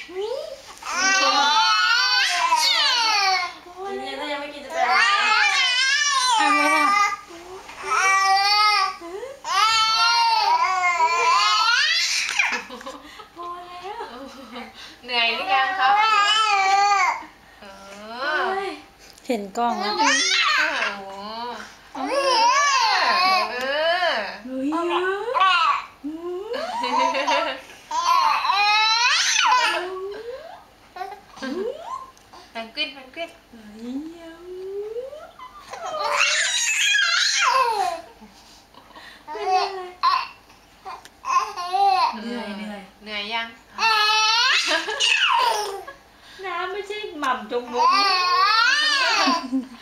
เนี่ยถ้ายังไม่กินจะเป็นอะไรไม่ได้พอแล้วเหนื่อยหรือยังครับเห็นกล้องแล้วโอ้โหเฮ้ยแพนกวินแพนกวินเหนื่อยเหนื่อยยังน้ำไม่ใช่หม่ำจงมุก